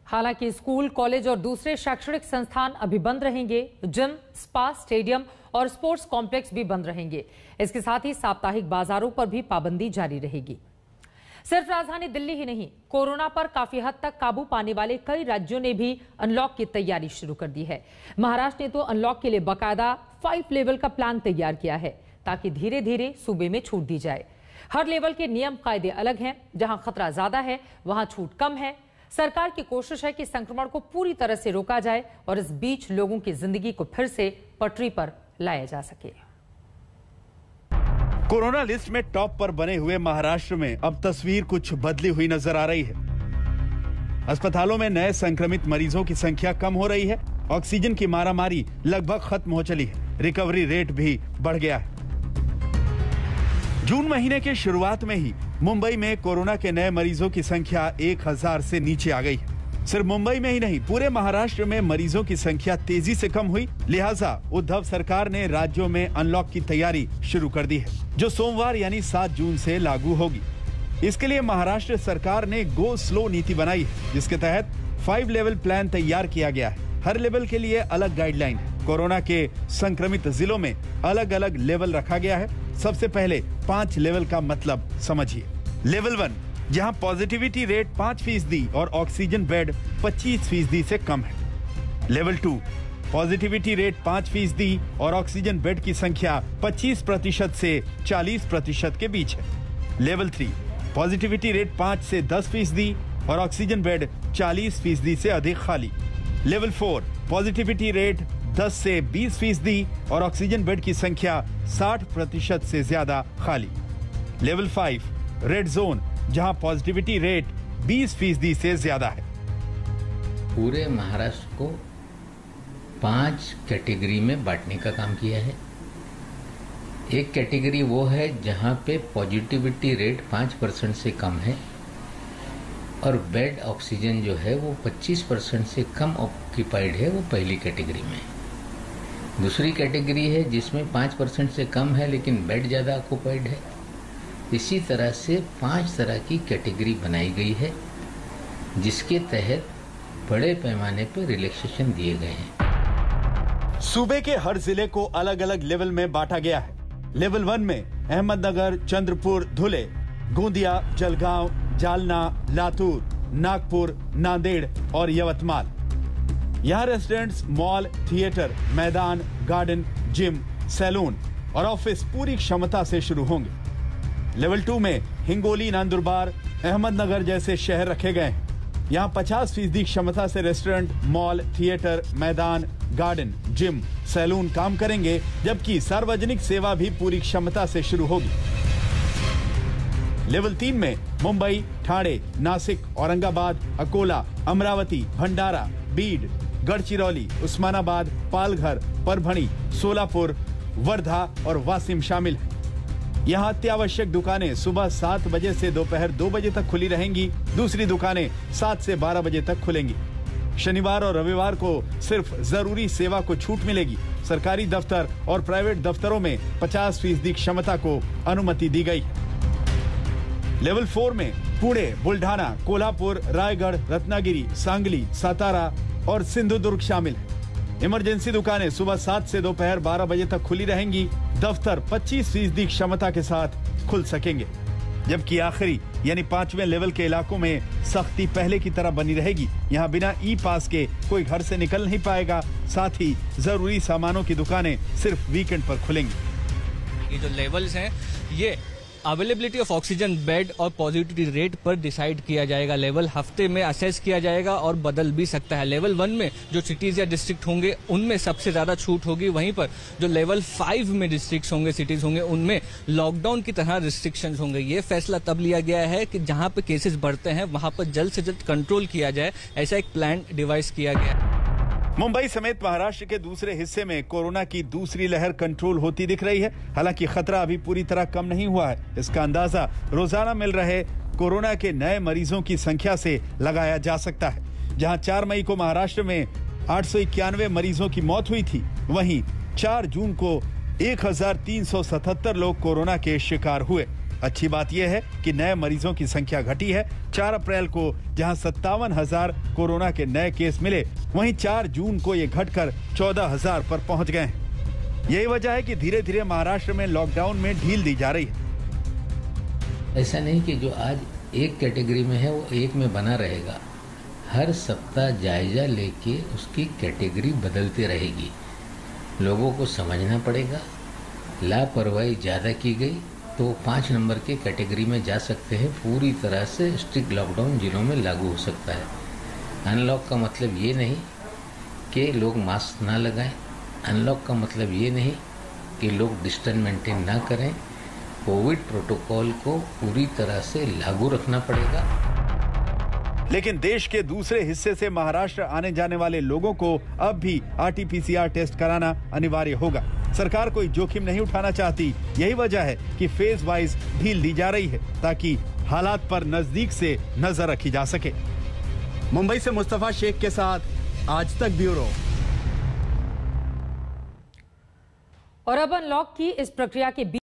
हालांकि school, college और दूसरे शैक्षणिक संस्थान अभी बंद रहेंगे। जिम, स्पा, स्टेडियम और स्पोर्ट्स कॉम्प्लेक्स भी बंद रहेंगे। इसके साथ ही साप्ताहिक बाजारों पर भी पाबंदी जारी रहेगी। सिर्फ राजधानी दिल्ली ही नहीं, कोरोना पर काफी हद तक काबू पाने वाले कई राज्यों ने भी अनलॉक की तैयारी शुरू कर दी है। महाराष्ट्र ने तो अनलॉक के लिए बाकायदा 5 लेवल का प्लान तैयार किया है ताकि धीरे धीरे सूबे में छूट दी जाए। हर लेवल के नियम कायदे अलग हैं। जहां खतरा ज्यादा है वहां छूट कम है। सरकार की कोशिश है कि संक्रमण को पूरी तरह से रोका जाए और इस बीच लोगों की जिंदगी को फिर से पटरी पर लाया जा सके। कोरोना लिस्ट में टॉप पर बने हुए महाराष्ट्र में अब तस्वीर कुछ बदली हुई नजर आ रही है। अस्पतालों में नए संक्रमित मरीजों की संख्या कम हो रही है। ऑक्सीजन की मारामारी लगभग खत्म हो चली है। रिकवरी रेट भी बढ़ गया है। जून महीने के शुरुआत में ही मुंबई में कोरोना के नए मरीजों की संख्या 1000 से नीचे आ गई है। सिर्फ मुंबई में ही नहीं, पूरे महाराष्ट्र में मरीजों की संख्या तेजी से कम हुई। लिहाजा उद्धव सरकार ने राज्यों में अनलॉक की तैयारी शुरू कर दी है, जो सोमवार यानी 7 जून से लागू होगी। इसके लिए महाराष्ट्र सरकार ने गो स्लो नीति बनाई है, जिसके तहत 5 लेवल प्लान तैयार किया गया है। हर लेवल के लिए अलग गाइडलाइन है। कोरोना के संक्रमित जिलों में अलग अलग लेवल रखा गया है। सबसे पहले 5 लेवल का मतलब समझिए। लेवल 1, जहां पॉजिटिविटी रेट 5% और ऑक्सीजन बेड 25% से कम है। लेवल 2, पॉजिटिविटी रेट 5% और ऑक्सीजन बेड की संख्या 25% से 40% के बीच है। लेवल 3, पॉजिटिविटी रेट 5 से 10% और ऑक्सीजन बेड 40% से अधिक खाली। लेवल 4, पॉजिटिविटी रेट 10 से 20% और ऑक्सीजन बेड की संख्या 60% से ज्यादा खाली। लेवल 5, रेड जोन, जहां पॉजिटिविटी रेट 20% से ज्यादा है। पूरे महाराष्ट्र को 5 कैटेगरी में बांटने का काम किया है। एक कैटेगरी वो है जहां पे पॉजिटिविटी रेट 5% से कम है और बेड ऑक्सीजन जो है वो 25% से कम ऑक्यूपाइड है, वो पहली कैटेगरी में। दूसरी कैटेगरी है जिसमें 5% से कम है लेकिन बेड ज़्यादा ऑक्यूपाइड है। इसी तरह से 5 तरह की कैटेगरी बनाई गई है, जिसके तहत बड़े पैमाने पर रिलैक्सेशन दिए गए हैं। सूबे के हर जिले को अलग अलग लेवल में बांटा गया है। लेवल 1 में अहमदनगर, चंद्रपुर, धुले, गोंदिया, जलगांव, जालना, लातूर, नागपुर, नांदेड़ और यवतमाल। यहाँ रेस्टोरेंट्स, मॉल, थिएटर, मैदान, गार्डन, जिम, सैलून और ऑफिस पूरी क्षमता से शुरू होंगे। लेवल 2 में हिंगोली, नंदुरबार, अहमदनगर जैसे शहर रखे गए हैं। यहाँ 50% क्षमता से रेस्टोरेंट, मॉल, थिएटर, मैदान, गार्डन, जिम, सैलून काम करेंगे, जबकि सार्वजनिक सेवा भी पूरी क्षमता से शुरू होगी। लेवल 3 में मुंबई, ठाणे, नासिक, औरंगाबाद, अकोला, अमरावती, भंडारा, बीड, गढ़चिरौली, उस्मानाबाद, पालघर, परभणी, सोलापुर, वर्धा और वासिम शामिल हैं। यहाँ अत्यावश्यक दुकानें सुबह 7 बजे से दोपहर 2 बजे तक खुली रहेंगी। दूसरी दुकानें 7 से 12 बजे तक खुलेंगी। शनिवार और रविवार को सिर्फ जरूरी सेवा को छूट मिलेगी। सरकारी दफ्तर और प्राइवेट दफ्तरों में 50% क्षमता को अनुमति दी गई। लेवल 4 में पुणे, बुल्ढाना, कोल्हापुर, रायगढ़, रत्नागिरी, सांगली, सातारा और सिंधुदुर्ग शामिल है। इमरजेंसी दुकानें सुबह 7 से दोपहर 12 बजे तक खुली रहेंगी। दफ्तर 25% क्षमता के साथ खुल सकेंगे, जबकि आखिरी यानी 5वें लेवल के इलाकों में सख्ती पहले की तरह बनी रहेगी। यहाँ बिना ई पास के कोई घर से निकल नहीं पाएगा। साथ ही जरूरी सामानों की दुकानें सिर्फ वीकेंड पर खुलेंगी। ये जो लेवल्स हैं, ये अवेलेबिलिटी ऑफ ऑक्सीजन बेड और पॉजिटिविटी रेट पर डिसाइड किया जाएगा। लेवल हफ्ते में असेस किया जाएगा और बदल भी सकता है। लेवल 1 में जो सिटीज या डिस्ट्रिक्ट होंगे उनमें सबसे ज्यादा छूट होगी। वहीं पर जो लेवल 5 में डिस्ट्रिक्ट होंगे, सिटीज होंगे, उनमें लॉकडाउन की तरह रिस्ट्रिक्शंस होंगे। ये फैसला तब लिया गया है कि जहां पे केसेस बढ़ते हैं वहां पर जल्द से जल्द कंट्रोल किया जाए। ऐसा एक प्लान डिवाइस किया गया है। मुंबई समेत महाराष्ट्र के दूसरे हिस्से में कोरोना की दूसरी लहर कंट्रोल होती दिख रही है। हालांकि खतरा अभी पूरी तरह कम नहीं हुआ है। इसका अंदाजा रोजाना मिल रहे कोरोना के नए मरीजों की संख्या से लगाया जा सकता है। जहां 4 मई को महाराष्ट्र में 891 मरीजों की मौत हुई थी, वहीं 4 जून को 1377 लोग कोरोना के शिकार हुए। अच्छी बात यह है कि नए मरीजों की संख्या घटी है। 4 अप्रैल को जहां 57,000 कोरोना के नए केस मिले, वहीं 4 जून को ये घटकर 14,000 पर पहुंच गए हैं। यही वजह है कि धीरे धीरे महाराष्ट्र में लॉकडाउन में ढील दी जा रही है। ऐसा नहीं कि जो आज एक कैटेगरी में है वो एक में बना रहेगा। हर सप्ताह जायजा लेके उसकी कैटेगरी बदलती रहेगी। लोगों को समझना पड़ेगा। लापरवाही ज़्यादा की गई तो 5 नंबर के कैटेगरी में जा सकते हैं। पूरी तरह से स्ट्रिक्ट लॉकडाउन जिलों में लागू हो सकता है। अनलॉक का मतलब ये नहीं कि लोग मास्क ना लगाएं। अनलॉक का मतलब ये नहीं कि लोग डिस्टेंस मेंटेन ना करें। कोविड प्रोटोकॉल को पूरी तरह से लागू रखना पड़ेगा। लेकिन देश के दूसरे हिस्से से महाराष्ट्र आने जाने वाले लोगों को अब भी RT-PCR टेस्ट कराना अनिवार्य होगा। सरकार कोई जोखिम नहीं उठाना चाहती। यही वजह है कि फेज वाइज ढील दी जा रही है ताकि हालात पर नजदीक से नजर रखी जा सके। मुंबई से मुस्तफा शेख के साथ आज तक ब्यूरो। और अब अनलॉक की इस प्रक्रिया के